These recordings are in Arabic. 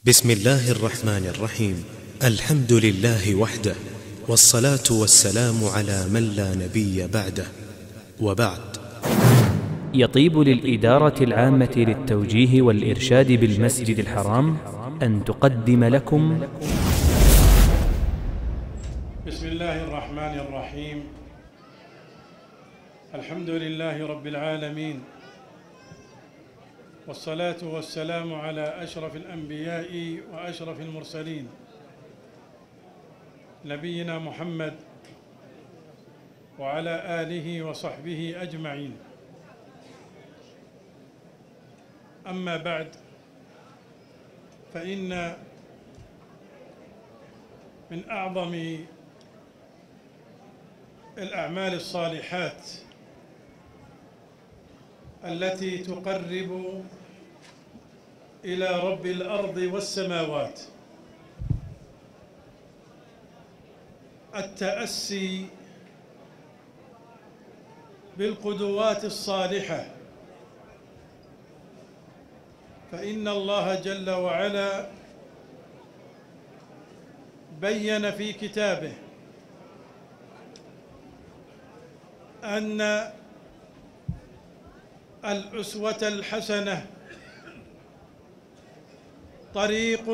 بسم الله الرحمن الرحيم. الحمد لله وحده، والصلاة والسلام على من لا نبي بعده، وبعد. يطيب للإدارة العامة للتوجيه والإرشاد بالمسجد الحرام أن تقدم لكم بسم الله الرحمن الرحيم. الحمد لله رب العالمين، والصلاة والسلام على أشرف الأنبياء وأشرف المرسلين، نبينا محمد وعلى آله وصحبه أجمعين. أما بعد، فإن من أعظم الأعمال الصالحات التي تقرب إلى رب الأرض والسماوات التأسي بالقدوات الصالحة، فإن الله جل وعلا بين في كتابه أن الأسوة الحسنة طريق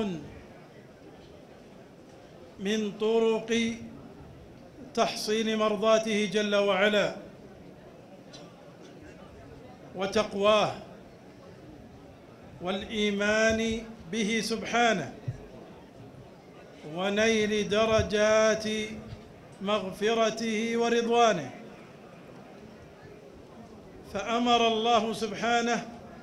من طرق تحصيل مرضاته جل وعلا وتقواه والإيمان به سبحانه ونيل درجات مغفرته ورضوانه. فأمر الله سبحانه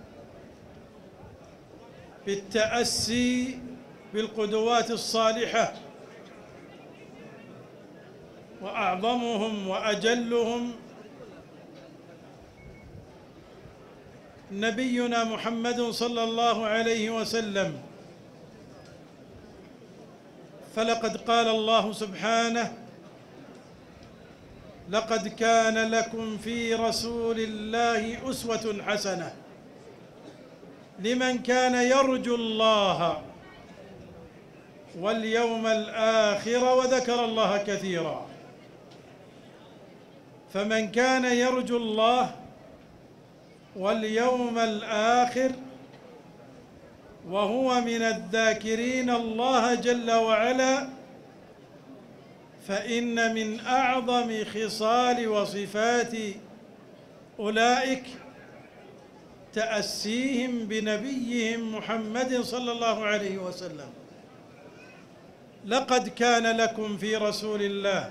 بالتأسي بالقدوات الصالحة، وأعظمهم وأجلهم نبينا محمد صلى الله عليه وسلم. فلقد قال الله سبحانه: لقد كان لكم في رسول الله أسوة حسنة لمن كان يرجو الله واليوم الآخر وذكر الله كثيرا. فمن كان يرجو الله واليوم الآخر وهو من الذاكرين الله جل وعلا، فإن من أعظم خصال وصفات أولئك تأسيهم بنبيهم محمد صلى الله عليه وسلم. لقد كان لكم في رسول الله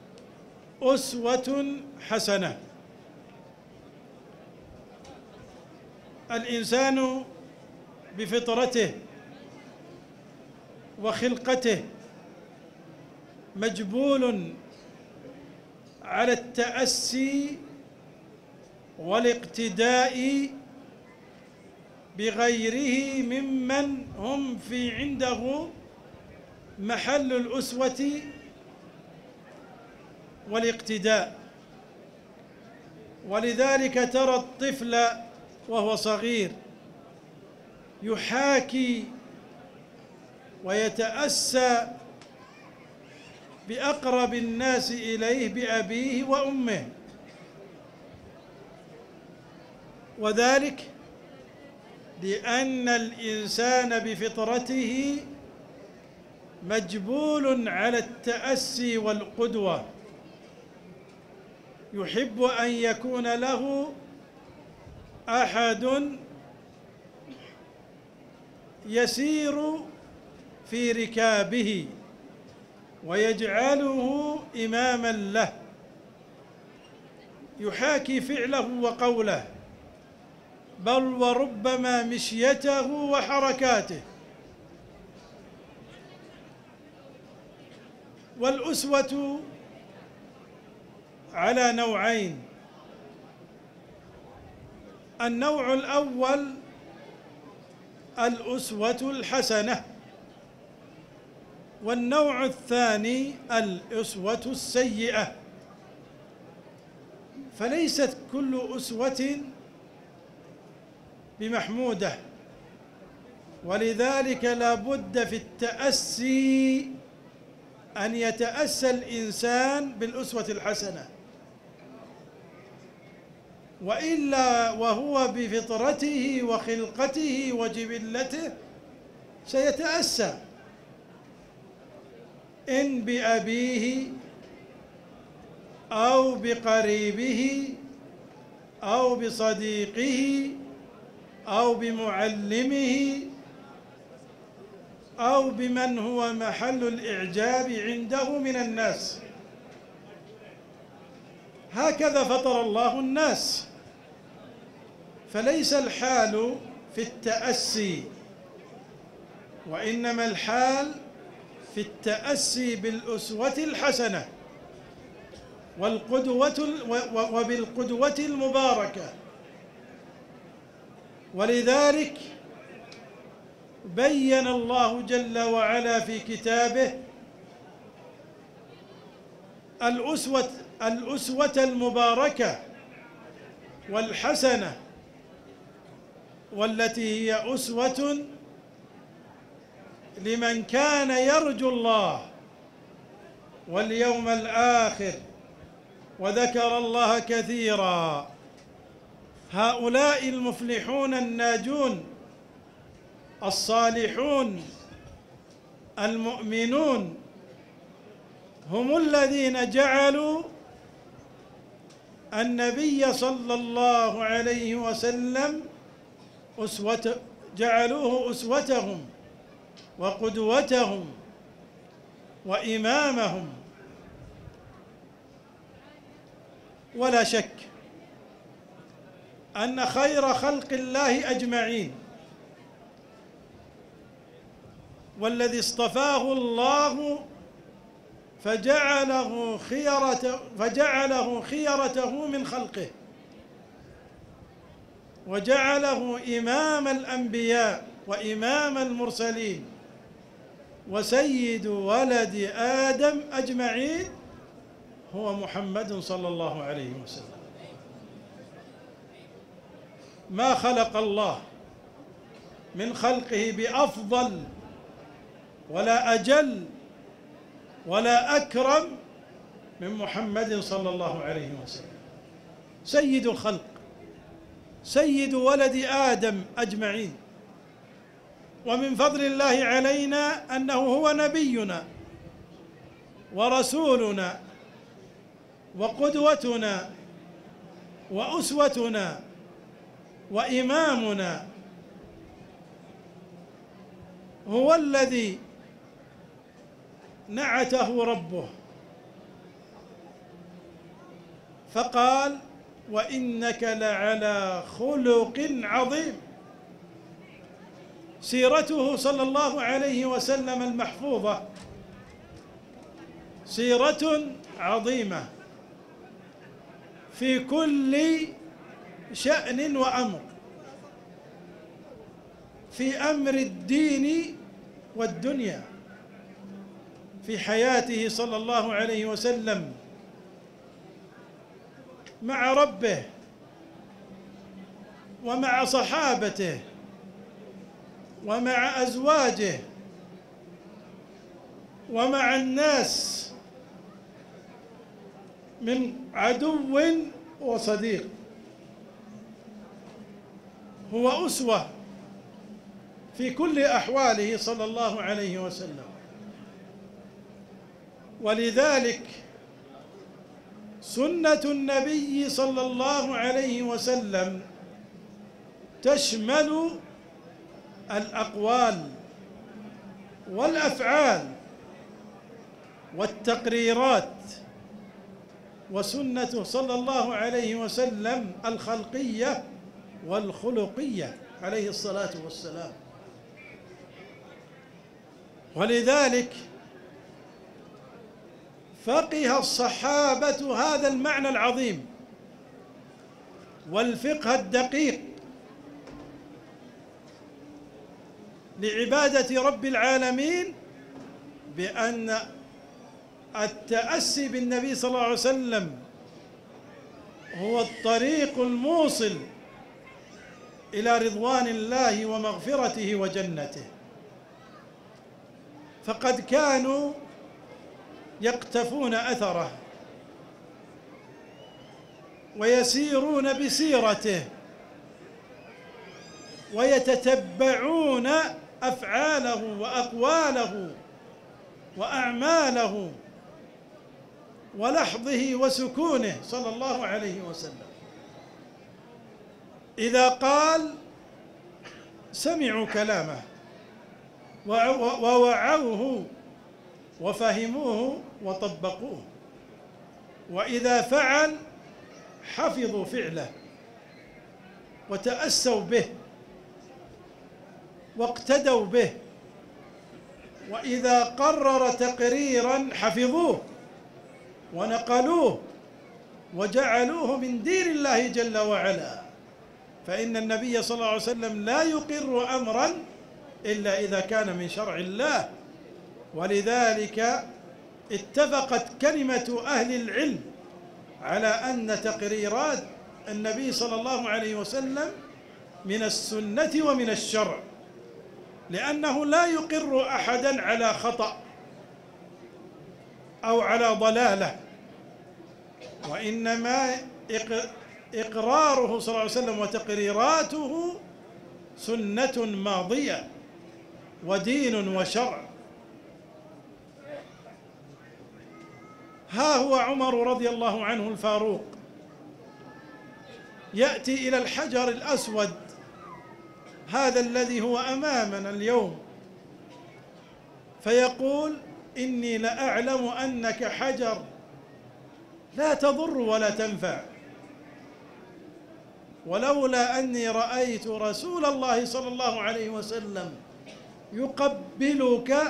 أسوة حسنة. الإنسان بفطرته وخلقته مجبول على التأسي والاقتداء بغيره ممن هم في عنده محل الأسوة والاقتداء. ولذلك ترى الطفل وهو صغير يحاكي ويتأسى بأقرب الناس إليه بأبيه وأمه، وذلك لأن الإنسان بفطرته مجبول على التأسي والقدوة، يحب أن يكون له أحد يسير في ركابه ويجعله إماماً له، يحاكي فعله وقوله، بل وربما مشيته وحركاته. والأسوة على نوعين: النوع الأول الأسوة الحسنة، والنوع الثاني الأسوة السيئة. فليست كل أسوة بمحمودة، ولذلك لا بد في التأسي أن يتأسى الإنسان بالأسوة الحسنة، وإلا وهو بفطرته وخلقته وجبلته سيتأسى إن بأبيه أو بقريبه أو بصديقه أو بمعلمه أو بمن هو محل الإعجاب عنده من الناس. هكذا فطر الله الناس، فليس الحال في التأسي، وإنما الحال في التأسي بالأسوة الحسنة وبالقدوة المباركة. ولذلك بين الله جل وعلا في كتابه الأسوة المباركة والحسنة، والتي هي أسوة لمن كان يرجو الله واليوم الآخر وذكر الله كثيرا. هؤلاء المفلحون الناجون الصالحون المؤمنون هم الذين جعلوا النبي صلى الله عليه وسلم جعلوه أسوتهم وقدوتهم وإمامهم. ولا شك أن خير خلق الله أجمعين والذي اصطفاه الله فجعله خيرته من خلقه، وجعله إمام الأنبياء وإمام المرسلين وسيد ولد آدم أجمعين هو محمد صلى الله عليه وسلم. ما خلق الله من خلقه بأفضل ولا أجل ولا أكرم من محمد صلى الله عليه وسلم، سيد الخلق، سيد ولد آدم أجمعين. ومن فضل الله علينا أنه هو نبينا ورسولنا وقدوتنا وأسوتنا وإمامنا، هو الذي نعته ربه فقال: وإنك لعلى خلق عظيم. سيرته صلى الله عليه وسلم المحفوظة سيرة عظيمة في كل شأن وأمر، في أمر الدين والدنيا، في حياته صلى الله عليه وسلم مع ربه ومع صحابته ومع أزواجه ومع الناس من عدو وصديق. هو أسوة في كل أحواله صلى الله عليه وسلم. ولذلك سنة النبي صلى الله عليه وسلم تشمل الأقوال والأفعال والتقريرات، وسنته صلى الله عليه وسلم الخلقية والخلقية عليه الصلاة والسلام. ولذلك فقه الصحابة هذا المعنى العظيم والفقه الدقيق لعبادة رب العالمين، بأن التأسي بالنبي صلى الله عليه وسلم هو الطريق الموصل إلى رضوان الله ومغفرته وجنته، فقد كانوا يقتفون أثره ويسيرون بسيرته ويتتبعون أفعاله وأقواله وأعماله ولحظه وسكونه صلى الله عليه وسلم. إذا قال سمعوا كلامه ووعوه وفهموه وطبقوه، وإذا فعل حفظوا فعله وتأسوا به واقتدوا به، وإذا قرر تقريرا حفظوه ونقلوه وجعلوه من دين الله جل وعلا. فإن النبي صلى الله عليه وسلم لا يقر أمرا إلا إذا كان من شرع الله، ولذلك اتفقت كلمة أهل العلم على أن تقريرات النبي صلى الله عليه وسلم من السنة ومن الشرع، لأنه لا يقر أحدا على خطأ أو على ضلالة، وإنما إقراره صلى الله عليه وسلم وتقريراته سنة ماضية ودين وشرع. ها هو عمر رضي الله عنه الفاروق يأتي إلى الحجر الأسود هذا الذي هو أمامنا اليوم فيقول: إني لأعلم أنك حجر لا تضر ولا تنفع، ولولا أني رأيت رسول الله صلى الله عليه وسلم يقبلك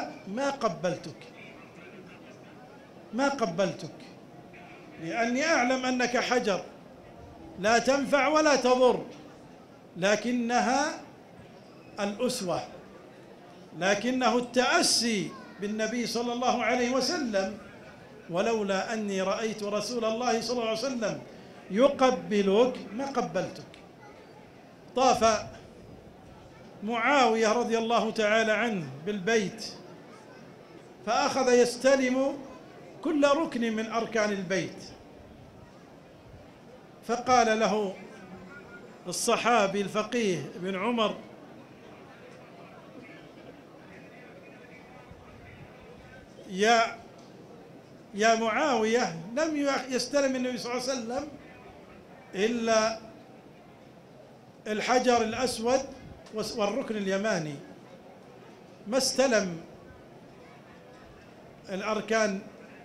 ما قبلتك، لأني أعلم أنك حجر لا تنفع ولا تضر، لكنها الأسوة، لكنه التأسي بالنبي صلى الله عليه وسلم. ولولا أني رأيت رسول الله صلى الله عليه وسلم يقبلك ما قبلتك. طاف معاوية رضي الله تعالى عنه بالبيت فأخذ يستلم كل ركن من أركان البيت، فقال له الصحابي الفقيه ابن عمر: يا معاوية، لم يستلم النبي صلى الله عليه وسلم إلا الحجر الأسود والركن اليماني، ما استلم الأركان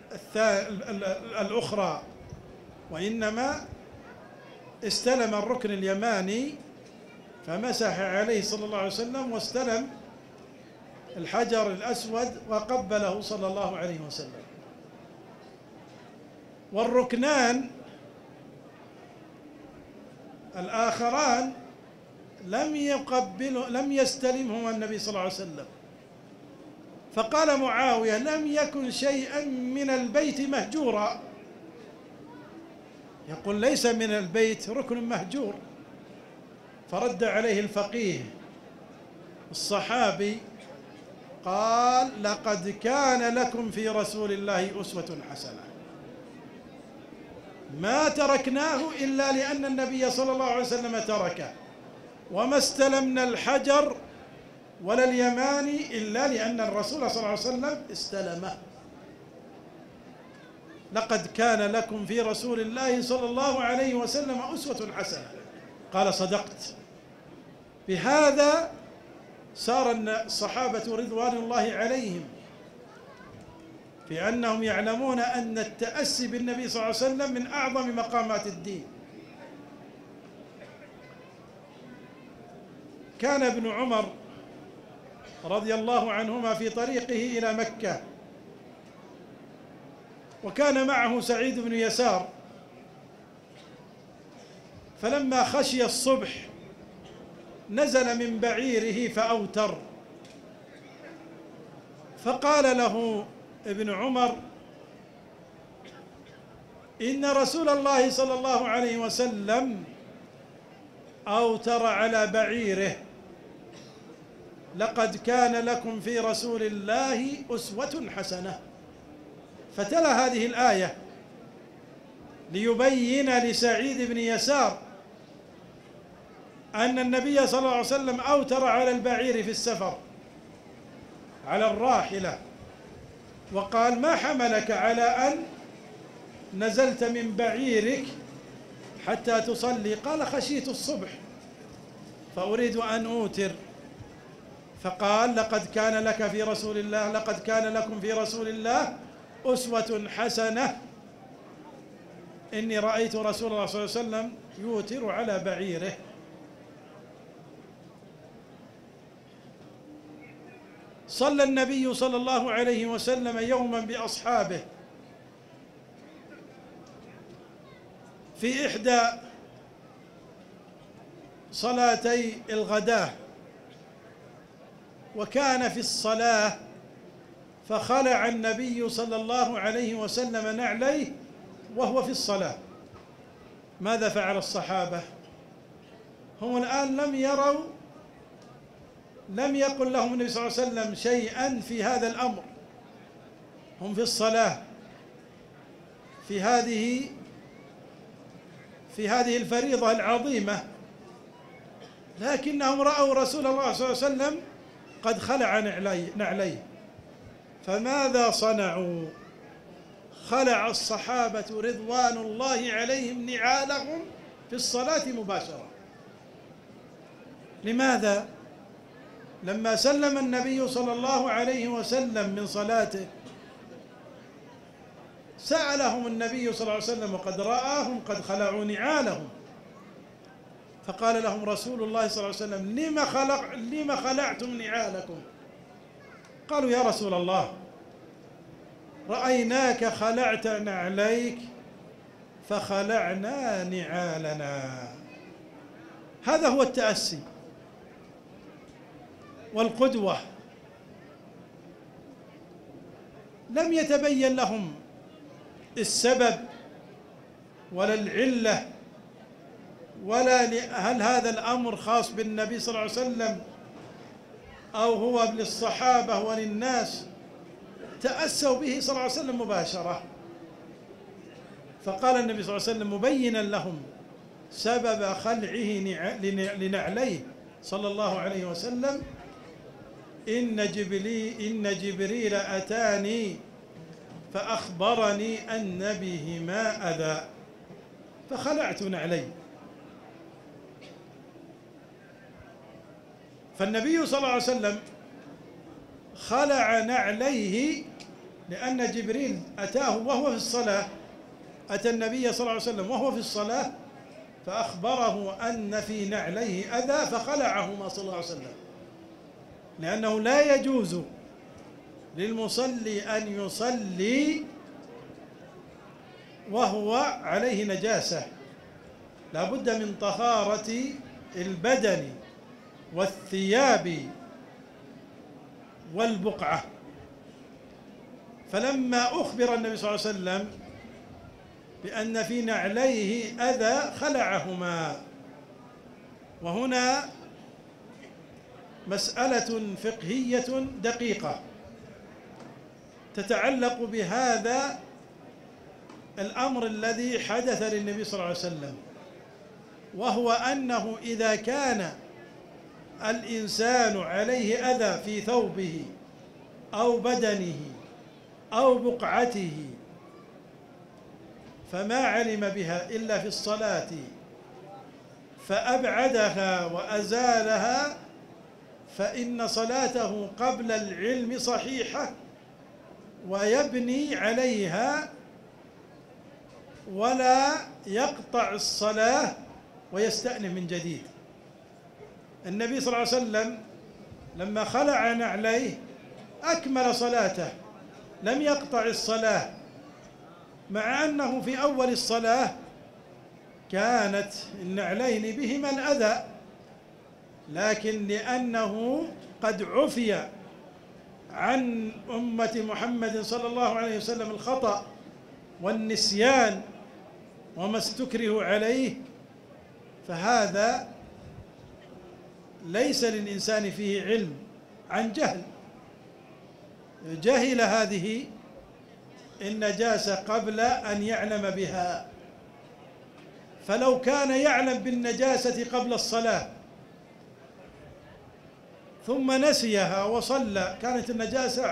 الأخرى، وإنما استلم الركن اليماني فمسح عليه صلى الله عليه وسلم، واستلم الحجر الأسود وقبله صلى الله عليه وسلم. والركنان الآخران لم يستلمهما النبي صلى الله عليه وسلم. فقال معاوية: لم يكن شيئا من البيت مهجورا. يقول: ليس من البيت ركن مهجور. فرد عليه الفقيه الصحابي قال: لقد كان لكم في رسول الله أسوة حسنة، ما تركناه إلا لأن النبي صلى الله عليه وسلم تركه، وما استلمنا الحجر ولا اليماني إلا لأن الرسول صلى الله عليه وسلم استلمه. لقد كان لكم في رسول الله صلى الله عليه وسلم أسوة حسنة. قال: صدقت. بهذا سار الصحابة رضوان الله عليهم في أنهم يعلمون أن التأسي بالنبي صلى الله عليه وسلم من أعظم مقامات الدين. كان ابن عمر رضي الله عنهما في طريقه إلى مكة، وكان معه سعيد بن يسار، فلما خشي الصبح نزل من بعيره فأوتر، فقال له ابن عمر: إن رسول الله صلى الله عليه وسلم أوتر على بعيره: لقد كان لكم في رسول الله أسوة حسنة. فتلا هذه الآية ليبين لسعيد بن يسار أن النبي صلى الله عليه وسلم أوتر على البعير في السفر على الراحلة، وقال: ما حملك على أن نزلت من بعيرك حتى تصلي؟ قال: خشيت الصبح فأريد أن أوتر. فقال: لقد كان لكم في رسول الله أسوة حسنة، إني رأيت رسول الله صلى الله عليه وسلم يوتر على بعيره. صلى النبي صلى الله عليه وسلم يوما بأصحابه في إحدى صلاتي الغداة، وكان في الصلاة فخلع النبي صلى الله عليه وسلم نعليه وهو في الصلاة. ماذا فعل الصحابة؟ هم الآن لم يقل لهم النبي صلى الله عليه وسلم شيئا في هذا الأمر، هم في الصلاة في هذه الفريضة العظيمة، لكنهم رأوا رسول الله صلى الله عليه وسلم قد خلع نعليه. فماذا صنعوا؟ خلع الصحابة رضوان الله عليهم نعالهم في الصلاة مباشرة. لماذا؟ لما سلم النبي صلى الله عليه وسلم من صلاته سألهم النبي صلى الله عليه وسلم وقد رآهم قد خلعوا نعالهم، فقال لهم رسول الله صلى الله عليه وسلم: لما خلعتم نعالكم؟ قالوا: يا رسول الله، رأيناك خلعت نعليك فخلعنا نعالنا. هذا هو التأسي والقدوة. لم يتبين لهم السبب ولا العلة ولا هل هذا الأمر خاص بالنبي صلى الله عليه وسلم أو هو للصحابة وللناس، تأسوا به صلى الله عليه وسلم مباشرة. فقال النبي صلى الله عليه وسلم مبينا لهم سبب خلعه لنعليه صلى الله عليه وسلم: إن جبريل أتاني فأخبرني أن بهما أذى فخلعت نعلي. فالنبي صلى الله عليه وسلم خلع نعليه لأن جبريل أتاه وهو في الصلاة، أتى النبي صلى الله عليه وسلم وهو في الصلاة فأخبره أن في نعليه أذى فخلعهما صلى الله عليه وسلم، لأنه لا يجوز للمصلي أن يصلي وهو عليه نجاسة، لا بد من طهارة البدن والثياب والبقعة. فلما أخبر النبي صلى الله عليه وسلم بأن في نعليه أذى خلعهما. وهنا مسألة فقهية دقيقة تتعلق بهذا الأمر الذي حدث للنبي صلى الله عليه وسلم، وهو أنه إذا كان الإنسان عليه أذى في ثوبه أو بدنه أو بقعته فما علم بها إلا في الصلاة فأبعدها وأزالها، فإن صلاته قبل العلم صحيحة ويبني عليها ولا يقطع الصلاة ويستأنف من جديد. النبي صلى الله عليه وسلم لما خلع نعليه أكمل صلاته، لم يقطع الصلاة، مع أنه في أول الصلاة كانت النعلين بهما الأذى، لكن لأنه قد عفي عن أمة محمد صلى الله عليه وسلم الخطأ والنسيان وما استكرهوا عليه، فهذا ليس للإنسان فيه علم عن جهل، جهل هذه النجاسة قبل أن يعلم بها. فلو كان يعلم بالنجاسة قبل الصلاة ثم نسيها وصلى، كانت النجاسة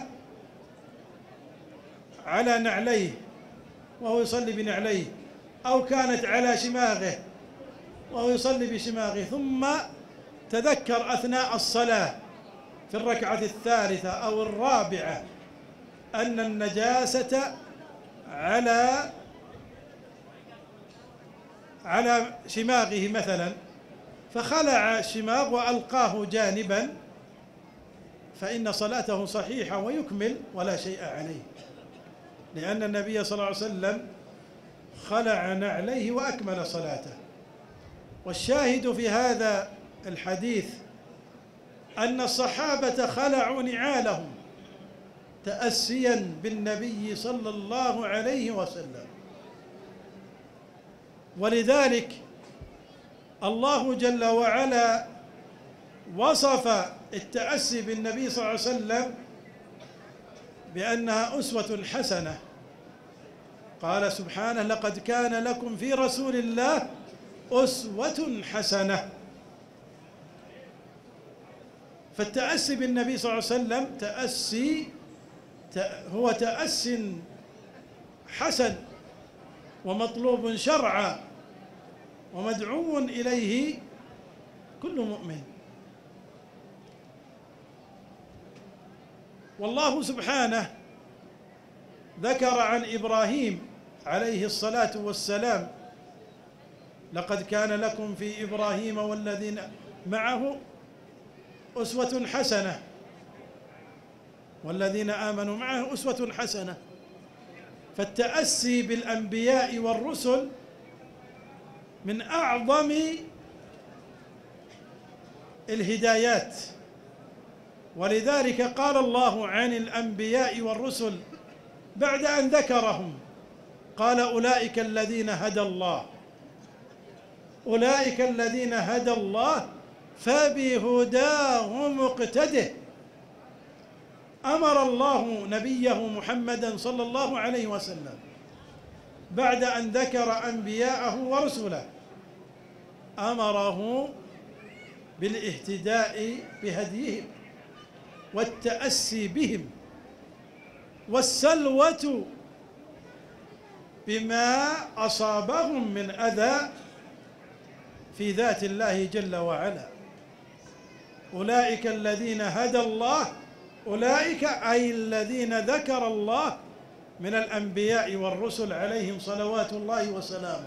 على نعليه وهو يصلي بنعليه، أو كانت على شماغه وهو يصلي بشماغه، ثم تذكر أثناء الصلاة في الركعة الثالثة أو الرابعة أن النجاسة على شماغه مثلا، فخلع الشماغ وألقاه جانبا، فإن صلاته صحيحة ويكمل ولا شيء عليه، لأن النبي صلى الله عليه وسلم خلع نعليه وأكمل صلاته. والشاهد في هذا الحديث أن الصحابة خلعوا نعالهم تأسيا بالنبي صلى الله عليه وسلم، ولذلك الله جل وعلا وصف التأسي بالنبي صلى الله عليه وسلم بأنها أسوة حسنة. قال سبحانه: لقد كان لكم في رسول الله أسوة حسنة. فالتأسي بالنبي صلى الله عليه وسلم هو تأس حسن ومطلوب شرعا ومدعو إليه كل مؤمن. والله سبحانه ذكر عن إبراهيم عليه الصلاة والسلام: لقد كان لكم في إبراهيم والذين معه أسوة حسنة، والذين آمنوا معه أسوة حسنة. فالتأسي بالأنبياء والرسل من أعظم الهدايات، ولذلك قال الله عن الأنبياء والرسل بعد أن ذكرهم قال: أولئك الذين هدى الله، أولئك الذين هدى الله فبهداه مقتده. أمر الله نبيه محمدا صلى الله عليه وسلم بعد أن ذكر أنبياءه ورسله أمره بالاهتداء بهديهم والتأسي بهم والسلوة بما أصابهم من أذى في ذات الله جل وعلا. أولئك الذين هدى الله، أولئك أي الذين ذكر الله من الأنبياء والرسل عليهم صلوات الله وسلامه.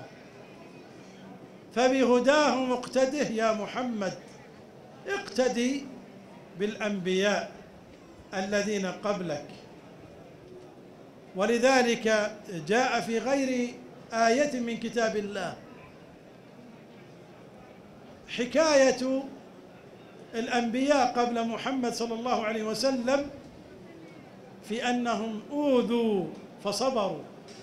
فبهداه مقتده يا محمد، اقتدي بالأنبياء الذين قبلك. ولذلك جاء في غير آية من كتاب الله حكاية الأنبياء قبل محمد صلى الله عليه وسلم في أنهم أوذوا فصبروا،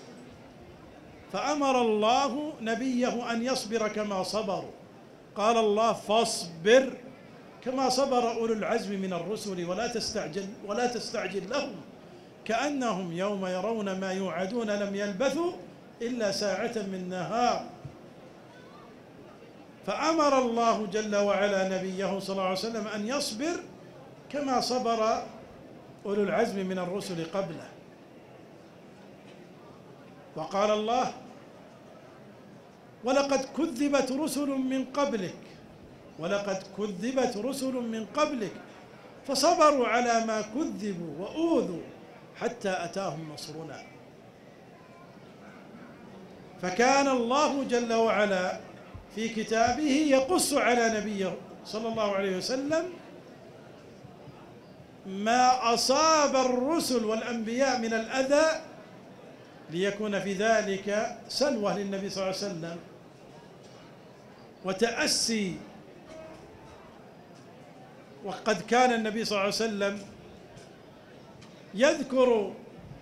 فأمر الله نبيه أن يصبر كما صبروا. قال الله: فاصبر كما صبر أولو العزم من الرسل ولا تستعجل لهم كأنهم يوم يرون ما يوعدون لم يلبثوا إلا ساعة من نهار. فأمر الله جل وعلا نبيه صلى الله عليه وسلم أن يصبر كما صبر أولو العزم من الرسل قبله. وقال الله: ولقد كذبت رسل من قبلك، ولقد كذبت رسل من قبلك فصبروا على ما كذبوا وأوذوا حتى أتاهم نصرنا. فكان الله جل وعلا في كتابه يقص على نبيه صلى الله عليه وسلم ما أصاب الرسل والأنبياء من الأذى ليكون في ذلك سلوة للنبي صلى الله عليه وسلم وتأسي. وقد كان النبي صلى الله عليه وسلم يذكر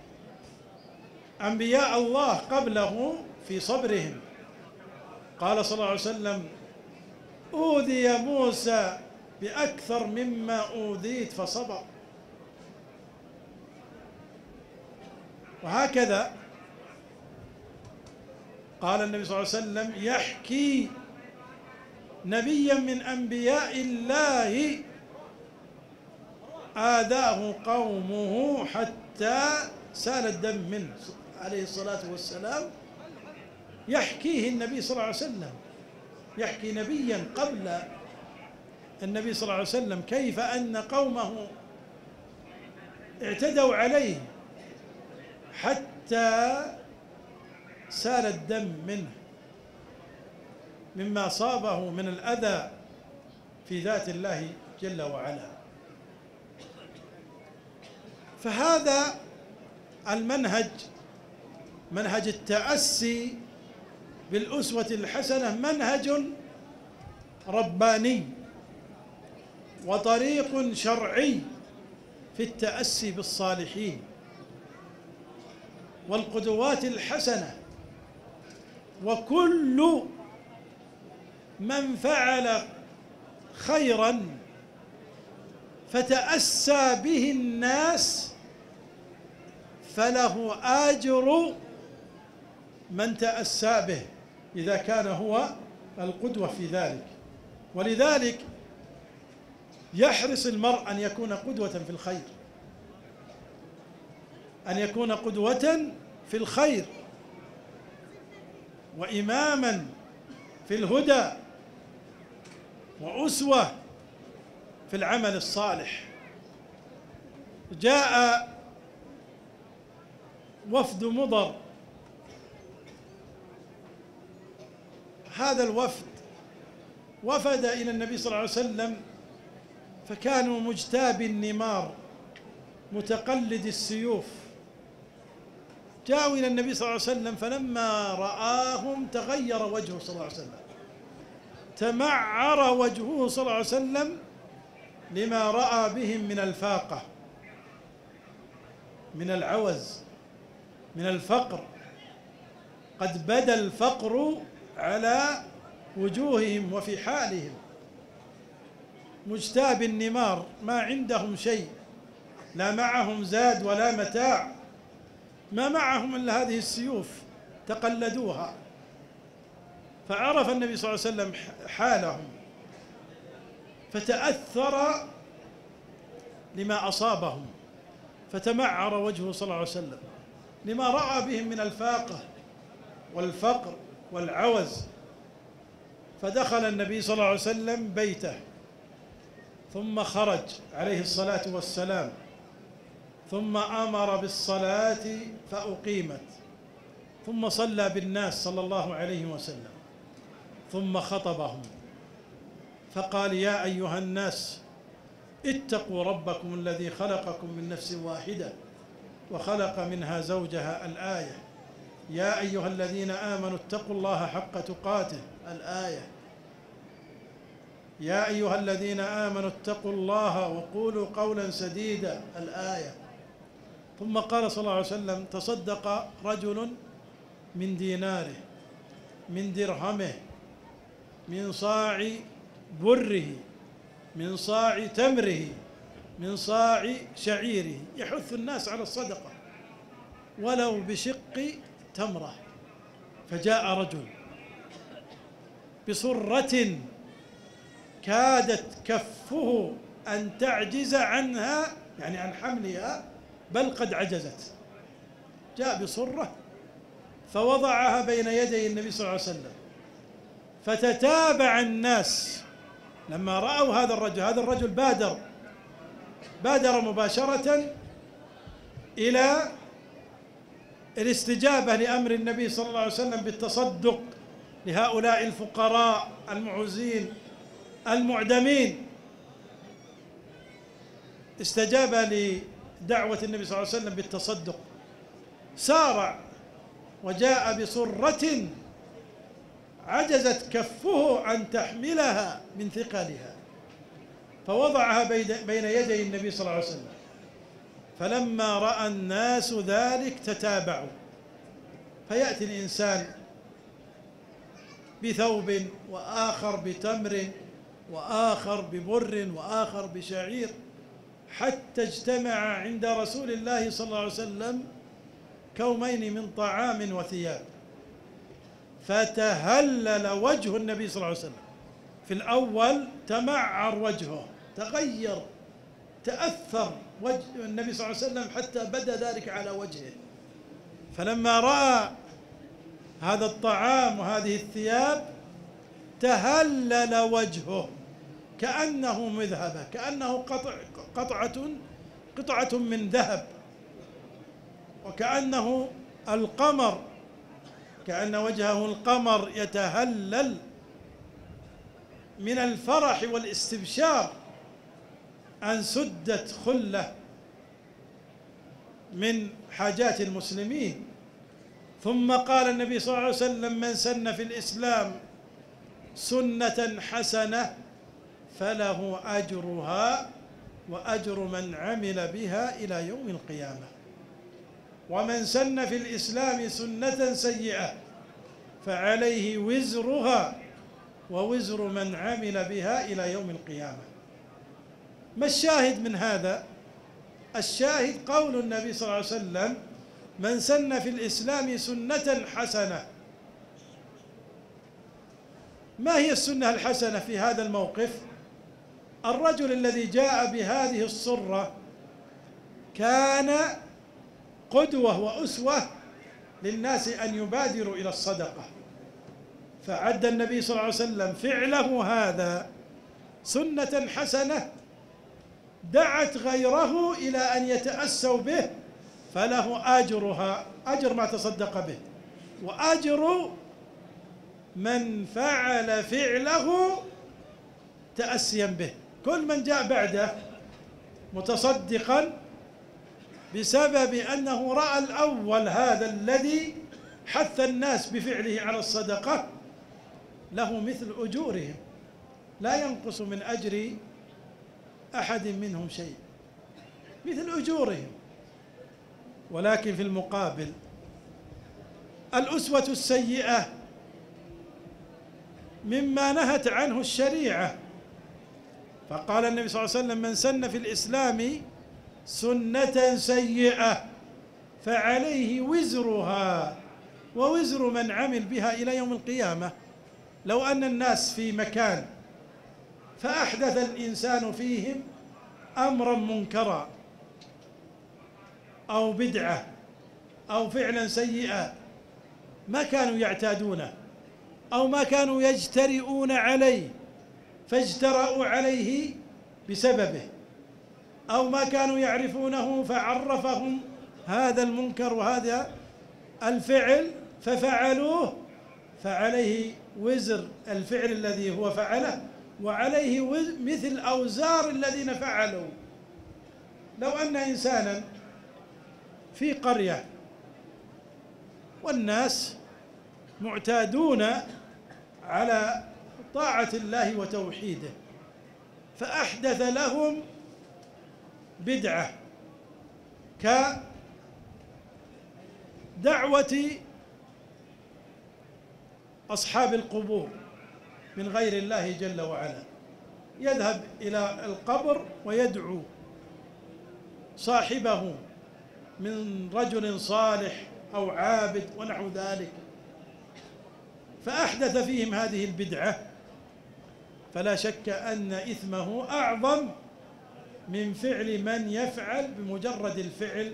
أنبياء الله قبله في صبرهم. قال صلى الله عليه وسلم: أوذي موسى بأكثر مما أوذيت فصبر. وهكذا قال النبي صلى الله عليه وسلم يحكي نبيا من أنبياء الله آذاه قومه حتى سال الدم منه عليه الصلاة والسلام. يحكيه النبي صلى الله عليه وسلم، يحكي نبيا قبل النبي صلى الله عليه وسلم كيف أن قومه اعتدوا عليه حتى سال الدم منه مما صابه من الأذى في ذات الله جل وعلا. فهذا المنهج، منهج التأسي بالأسوة الحسنة، منهج رباني وطريق شرعي في التأسي بالصالحين والقدوات الحسنة. وكل من فعل خيرا فتأسى به الناس فله أجر من تأسى به إذا كان هو القدوة في ذلك. ولذلك يحرص المرء أن يكون قدوة في الخير، أن يكون قدوة في الخير وإماما في الهدى وأسوة في العمل الصالح. جاء وفد مضر، هذا الوفد وفد إلى النبي صلى الله عليه وسلم، فكانوا مجتابي النمار متقلد السيوف. جاءوا إلى النبي صلى الله عليه وسلم، فلما رآهم تغير وجهه صلى الله عليه وسلم، تمعر وجهه صلى الله عليه وسلم لما رأى بهم من الفاقة، من العوز، من الفقر. قد بدا الفقر على وجوههم وفي حالهم، مجتاب النمار، ما عندهم شيء، لا معهم زاد ولا متاع، ما معهم إلا هذه السيوف تقلدوها. فعرف النبي صلى الله عليه وسلم حالهم فتأثر لما أصابهم، فتمعر وجهه صلى الله عليه وسلم لما رأى بهم من الفاقة والفقر والعوز. فدخل النبي صلى الله عليه وسلم بيته، ثم خرج عليه الصلاة والسلام، ثم أمر بالصلاة فأقيمت، ثم صلى بالناس صلى الله عليه وسلم، ثم خطبهم فقال يا أيها الناس اتقوا ربكم الذي خلقكم من نفس واحدة وخلق منها زوجها، الآية. يا أيها الذين آمنوا اتقوا الله حق تقاته، الآية. يا أيها الذين آمنوا اتقوا الله وقولوا قولا سديدا، الآية. ثم قال صلى الله عليه وسلم تصدق رجل من ديناره، من درهمه، من صاع بره، من صاع تمره، من صاع شعيره، يحث الناس على الصدقة ولو بشق تمرة. فجاء رجل بصرة كادت كفه أن تعجز عنها، يعني عن حملها، بل قد عجزت. جاء بصرة فوضعها بين يدي النبي صلى الله عليه وسلم، فتتابع الناس لما رأوا هذا الرجل. هذا الرجل بادر مباشرة إلى الاستجابة لأمر النبي صلى الله عليه وسلم بالتصدق لهؤلاء الفقراء المعوزين المعدمين. استجاب لدعوة النبي صلى الله عليه وسلم بالتصدق، سارع وجاء بصرة عجزت كفه عن تحملها من ثقلها، فوضعها بين يدي النبي صلى الله عليه وسلم. فلما رأى الناس ذلك تتابعوا. فيأتي الإنسان بثوب وآخر بتمر وآخر ببر وآخر بشعير، حتى اجتمع عند رسول الله صلى الله عليه وسلم كومين من طعام وثياب، فتهلل وجه النبي صلى الله عليه وسلم. في الأول تمعر وجهه، تغير، تأثر وجه النبي صلى الله عليه وسلم حتى بدا ذلك على وجهه. فلما رأى هذا الطعام وهذه الثياب تهلل وجهه كأنه مذهبة، كأنه قطعة من ذهب، وكأنه القمر، كأن وجهه القمر يتهلل من الفرح والاستبشار أن سدت خلة من حاجات المسلمين. ثم قال النبي صلى الله عليه وسلم: من سن في الإسلام سنة حسنة فله أجرها وأجر من عمل بها إلى يوم القيامة، ومن سن في الإسلام سنة سيئة فعليه وزرها ووزر من عمل بها إلى يوم القيامة. ما الشاهد من هذا؟ الشاهد قول النبي صلى الله عليه وسلم: من سن في الإسلام سنة حسنة. ما هي السنة الحسنة في هذا الموقف؟ الرجل الذي جاء بهذه الصرة كان قدوة وأسوة للناس أن يبادروا إلى الصدقة، فعد النبي صلى الله عليه وسلم فعله هذا سنة حسنة دعت غيره إلى أن يتأسوا به، فله أجرها، أجر ما تصدق به، وأجر من فعل فعله تأسيا به. كل من جاء بعده متصدقا بسبب أنه رأى الأول هذا الذي حث الناس بفعله على الصدقة له مثل أجورهم، لا ينقص من أجر أحد منهم شيء، مثل أجورهم. ولكن في المقابل الأسوة السيئة مما نهت عنه الشريعة، فقال النبي صلى الله عليه وسلم: من سن في الإسلام سنة سيئة فعليه وزرها ووزر من عمل بها إلى يوم القيامة. لو أن الناس في مكان فأحدث الإنسان فيهم أمرا منكرا أو بدعة أو فعلا سيئا ما كانوا يعتادونه أو ما كانوا يجترئون عليه فاجترأوا عليه بسببه، أو ما كانوا يعرفونه فعرفهم هذا المنكر وهذا الفعل ففعلوه، فعليه وزر الفعل الذي هو فعله وعليه مثل أوزار الذين فعلوا. لو أن إنسانا في قرية والناس معتادون على طاعة الله وتوحيده، فأحدث لهم بدعة كدعوة أصحاب القبور من غير الله جل وعلا، يذهب إلى القبر ويدعو صاحبه من رجل صالح أو عابد ونحو ذلك، فأحدث فيهم هذه البدعة، فلا شك أن إثمه أعظم من فعل من يفعل بمجرد الفعل،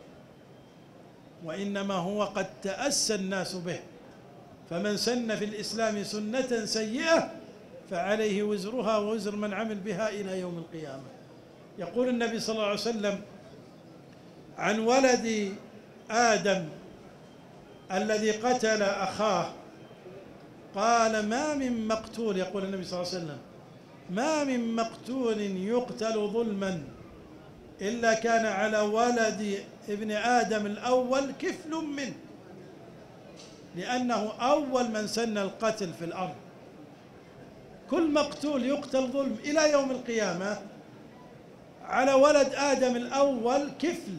وإنما هو قد تأسى الناس به. فمن سن في الإسلام سنة سيئة فعليه وزرها ووزر من عمل بها إلى يوم القيامة. يقول النبي صلى الله عليه وسلم عن ولد آدم الذي قتل أخاه، قال: ما من مقتول، يقول النبي صلى الله عليه وسلم: ما من مقتول يقتل ظلما إلا كان على ولد ابن آدم الأول كفل منه، لأنه أول من سن القتل في الأرض. كل مقتول يقتل ظلم إلى يوم القيامة على ولد آدم الأول كفل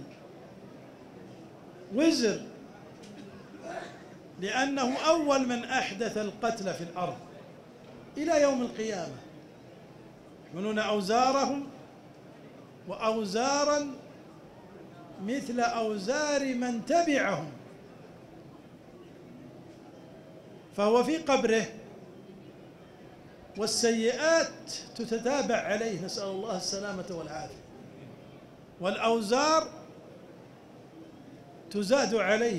وزر، لأنه أول من أحدث القتل في الأرض إلى يوم القيامة. يحملون أوزارهم وأوزارا مثل أوزار من تبعهم، فهو في قبره والسيئات تتتابع عليه، نسأل الله السلامة والعافية، والأوزار تزاد عليه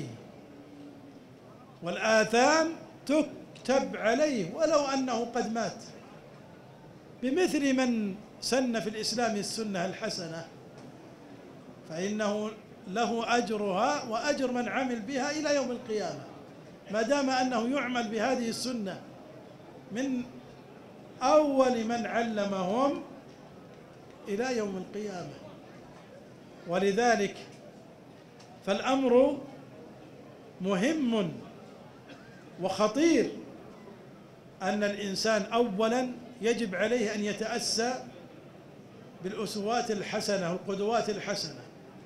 والآثام تكتب عليه ولو أنه قد مات، بمثل من سن في الإسلام السنة الحسنة فإنه له أجرها وأجر من عمل بها إلى يوم القيامة، ما دام أنه يعمل بهذه السنة من أول من علمهم إلى يوم القيامة. ولذلك فالأمر مهم وخطير، أن الإنسان أولا يجب عليه أن يتأسى بالأسوات الحسنة والقدوات الحسنة،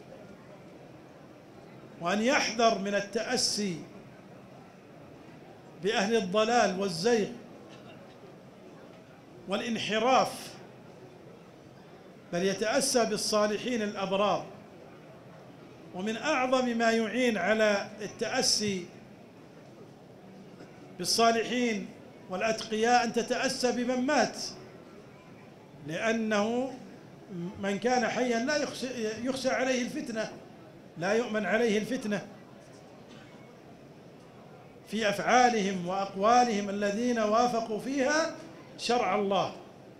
وأن يحذر من التأسي بأهل الضلال والزيغ والانحراف، بل يتأسى بالصالحين الأبرار. ومن أعظم ما يعين على التأسي بالصالحين والأتقياء أن تتأسى بمن مات، لأنه من كان حيا لا يخشى عليه الفتنة، لا يؤمن عليه الفتنة في أفعالهم وأقوالهم الذين وافقوا فيها شرع الله.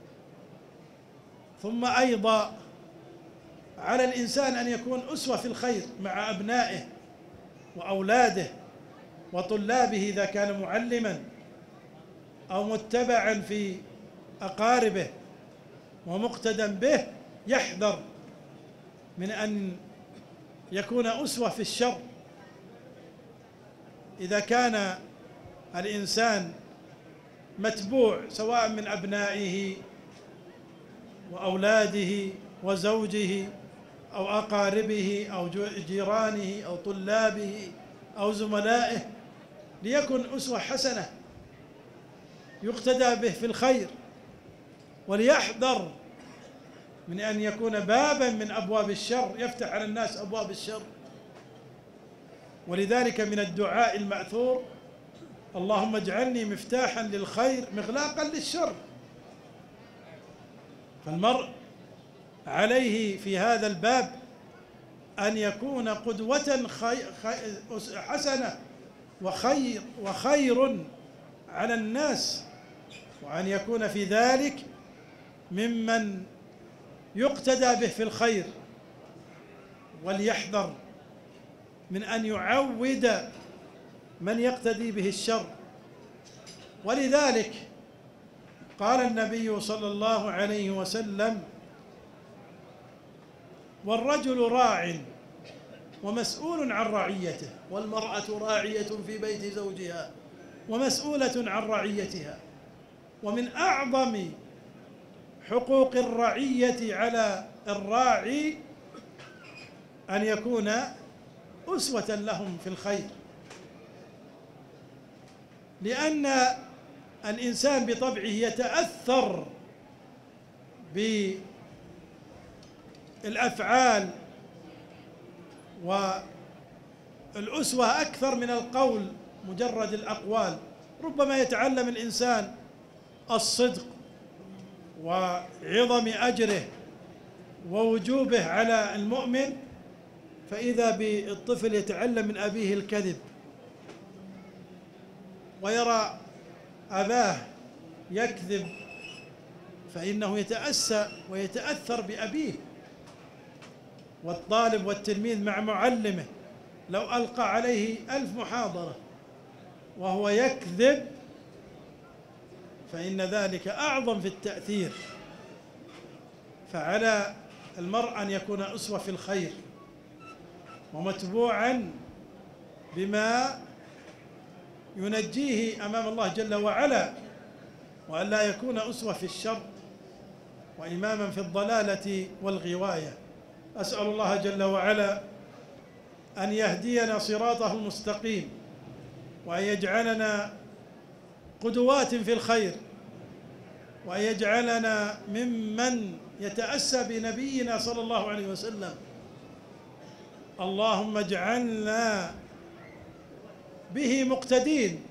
ثم أيضا على الإنسان أن يكون أسوة في الخير مع أبنائه وأولاده وطلابه إذا كان معلما أو متبعا في أقاربه ومقتدى به، يحذر من أن يكون أسوة في الشر. إذا كان الإنسان متبوع سواء من أبنائه وأولاده وزوجه أو أقاربه أو جيرانه أو طلابه أو زملائه، ليكن أسوة حسنة يقتدى به في الخير، وليحذر من أن يكون بابا من أبواب الشر يفتح على الناس أبواب الشر. ولذلك من الدعاء المأثور: اللهم اجعلني مفتاحا للخير مغلاقا للشر. فالمرء عليه في هذا الباب أن يكون قدوة حسنة وخير على الناس، وأن يكون في ذلك ممن يقتدى به في الخير، وليحذر من أن يعود من يقتدي به الشر. ولذلك قال النبي صلى الله عليه وسلم: والرجل راع ومسؤول عن رعيته، والمرأة راعية في بيت زوجها ومسؤولة عن رعيتها. ومن أعظم حقوق الرعية على الراعي أن يكون أسوة لهم في الخير، لأن الإنسان بطبعه يتأثر بالأفعال، والأسوة أكثر من القول مجرد الأقوال. ربما يتعلم الإنسان الصدق وعظم أجره ووجوبه على المؤمن، فإذا بالطفل يتعلم من أبيه الكذب، ويرى أباه يكذب، فإنه يتأسى ويتأثر بأبيه. والطالب والتلميذ مع معلمه لو ألقى عليه 1000 محاضرة وهو يكذب فإن ذلك أعظم في التأثير. فعلى المرء أن يكون أسوة في الخير ومتبوعا بما ينجيه أمام الله جل وعلا، وأن لا يكون أسوة في الشر وإماما في الضلالة والغواية. أسأل الله جل وعلا أن يهدينا صراطه المستقيم، وأن يجعلنا قدوات في الخير، وأن يجعلنا ممن يتأسى بنبينا صلى الله عليه وسلم. اللهم اجعلنا به مقتدين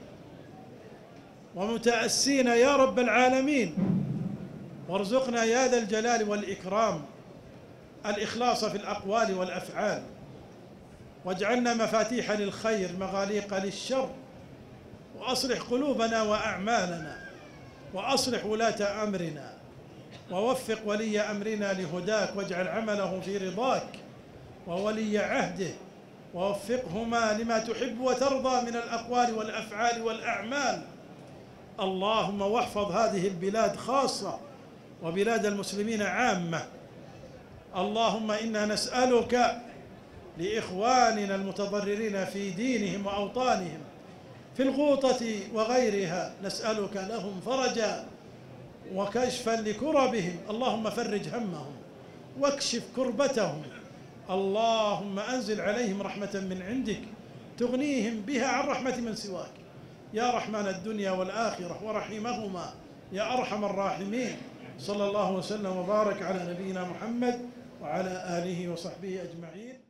ومتأسين يا رب العالمين، وارزقنا يا ذا الجلال والإكرام الإخلاص في الأقوال والأفعال، واجعلنا مفاتيح للخير مغاليق للشر، وأصلح قلوبنا وأعمالنا، وأصلح ولاة أمرنا، ووفق ولي أمرنا لهداك، واجعل عمله في رضاك، وولي عهده ووفقهما لما تحب وترضى من الأقوال والأفعال والأعمال. اللهم واحفظ هذه البلاد خاصة وبلاد المسلمين عامة. اللهم إنا نسألك لإخواننا المتضررين في دينهم وأوطانهم في الغوطة وغيرها، نسألك لهم فرجا وكشفا لكربهم. اللهم فرج همهم واكشف كربتهم. اللهم أنزل عليهم رحمة من عندك تغنيهم بها عن رحمة من سواك يا رحمن الدنيا والآخرة ورحيمهما يا أرحم الراحمين. صلى الله وسلم وبارك على نبينا محمد وعلى آله وصحبه أجمعين.